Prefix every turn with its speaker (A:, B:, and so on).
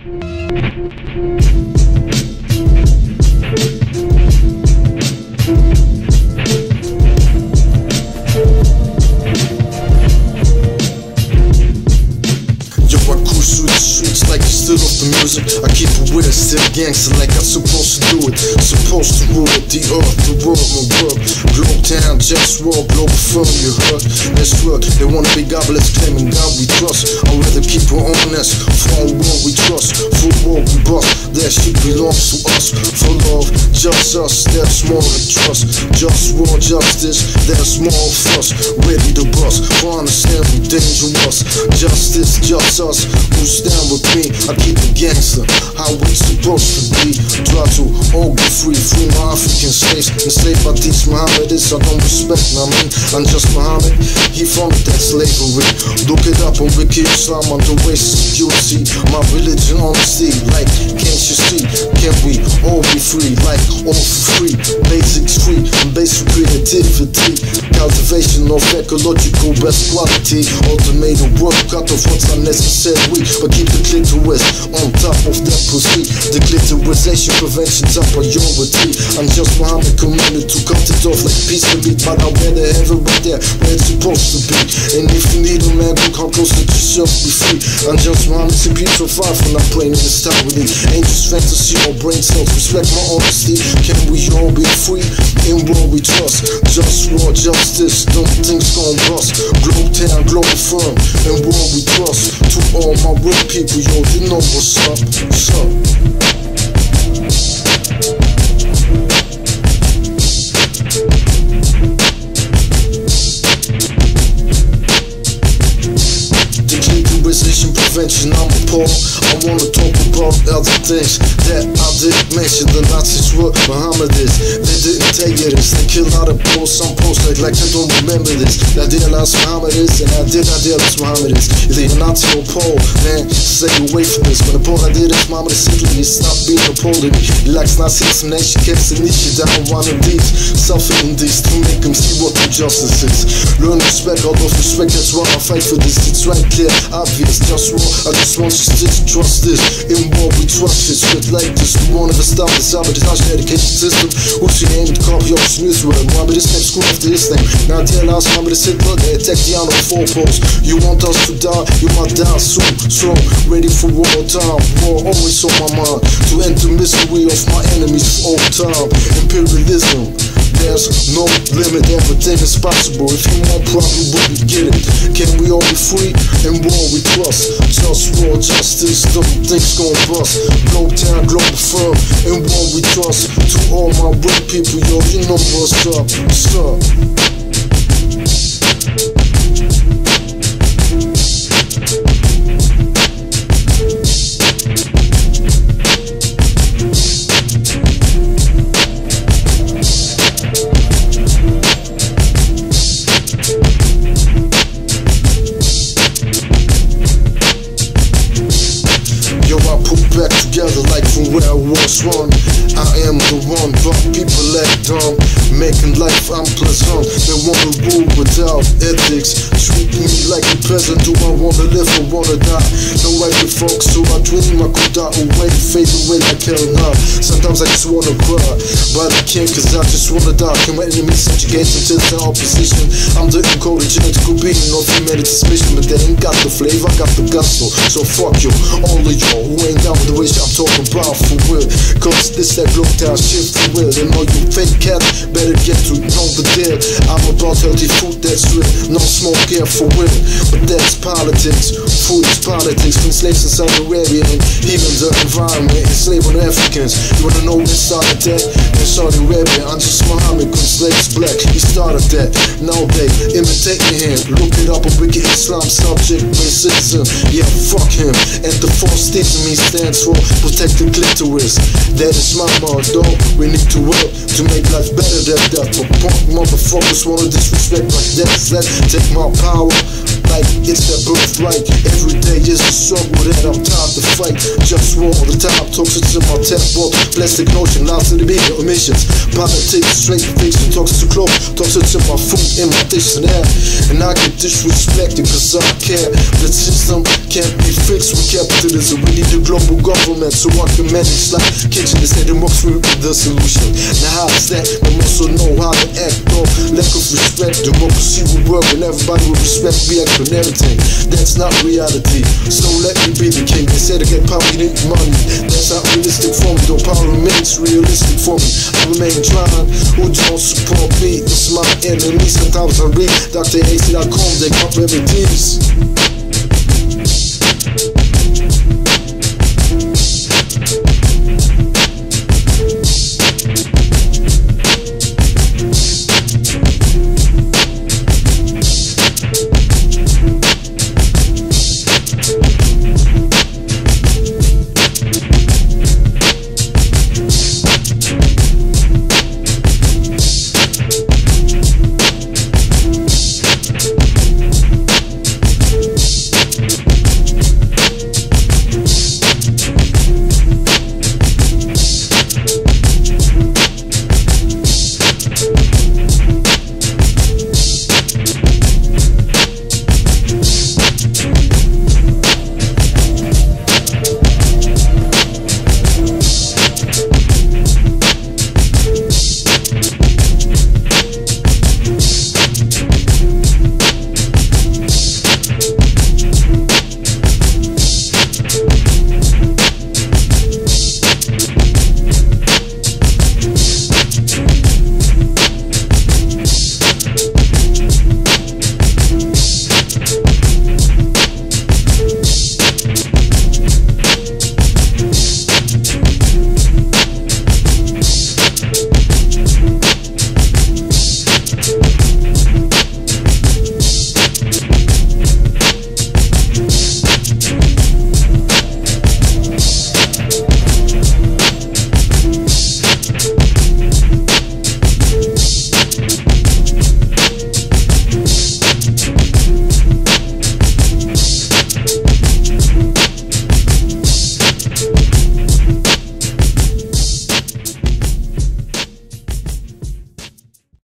A: The music, I keep it with it, still gangster like I'm supposed to do it. Supposed to rule the earth, the world, my world. Globe town, JustWar, Globalfirm, you heard. That's right, they wanna be godless, claiming God we trust. I'd rather keep it honest, for our world we trust. For war we bust, that shit belongs to us. For love, just us, that's more than trust. JustWar, justice, that's more of us. Ready to bust, for understand we dangerous. Justice, just us, who stand with me. I keep it gangster, how we supposed to be. Try to all be free, free my African slaves. Enslaved by these Mohammedists, I don't respect, I mean, I'm just Muhammad, he funded that slavery. Look it up on Wiki Islam, under racist security. My religion, honesty, like, can't you see? Can we all be free, like, all for free? Basics free, and basic creativity. Cultivation of ecological best quality. Automated work, cut off what's unnecessary, but keep the clitoris on top of that pussy. The clitorisation prevention's a priority. I'm just Muhammad commanded to cut it off like piece of meat, but I'd rather have it right there where it's supposed to be. And if you need a man, go come close, let yourself be free. I'm just Muhammad, to be so far from that plane in this time with it. Ain't just fantasy or brain cells, respect my honesty. Can we all be free? In war we trust. JustWar, justice, don't things gon' bust. Globe town, Globalfirm, in war we trust. To all my real people, yo, you know what's up, what's up. Declitorization prevention, I'm appalled. I wanna talk about other things that I didn't mention. The Nazis were Mohammedists, they didn't tell you this. They kill out of posts, some posts like I don't remember this. I realized Mohammedists, and I realize Mohammedists. Either you're Nazi or Pole, man, stay away from this. When the Pole I did this, Mohammed simply stop being a Pole to me. He likes Nazis, and she keeps an issue down one of these. Suffering these to make them see what the justice is. Learn respect, all of respect, that's why I fight for this. It's right there, obvious, JustWar. I just want you to trust this. In war we trust it, shit like this. We won't ever stop this sabotage education system. Who's your name? The copy of this news word. Mohammed is name, screw after this thing. Now I realize Mohammed is Hitler, they attack the honor of four posts. You want us to die, you might die soon. So, ready for war time. War always on my mind. To end the misery of my enemies for all time. Imperialism, there's no limit, everything is possible. If you want probably we get it. Can we all be free? In war we trust. JustWar, justice, don't things gon' bust. Globe town, Globalfirm, in war we trust. To all my real people, yo, you know what's up, what's up. Back together like from where I was one. I am the one, but people act dumb, making life unpleasant. They wanna rule without ethics, treat me like a peasant. Do I wanna live or wanna die? No way to folks, so I dream I could die away, fade away like hell now. Sometimes I just wanna cry, but I can't cause I just wanna die. Can my enemies subjugate until the opposition? I'm the ecological being of humanity's mission, but they ain't got the flavor, I got the gusto. So fuck you, all of y'all who ain't down with the wish I'm talking about for real. Cause this that globe town shit for real. And all you fake cats better get to know the deal. I'm about healthy food that's real, no smoke here for real. But that's politics, food is politics. From slaves in Saudi Arabia and even the environment, enslaving Africans. You wanna know who started that? In Saudi Arabia, I'm just Muhammad, cause slaves black. He started that, now they imitate me here. Look it up on Wiki Islam, subject, racism. Yeah, fuck him. And the false teaching me stands for protect the clitoris. That is my motto. We need to work to make life better than that. But punk motherfuckers wanna disrespect like that. Take my power. like it's their birthright. Every day is a struggle that I'm tired to fight. Just war all the time, toxic to my tap book. Plastic notion, loud to the bigger emissions. Politics, straight fiction, toxic to clothes, toxic to my food and my dictionary. And I get disrespected cause I care. The system can't be fixed with capitalism. We need a global government so I can manage like kitchen instead of works with the solution. Now how is that? We also know how to act though. Lack of respect, democracy will work and everybody will respect, react on everything. That's not reality, so let me be the king. They said to get power, you need money. That's not realistic for me, though power remains realistic for me. I remain trying, who don't support me? It's my enemy. Sometimes I read Dr. AC.com, they got remedies.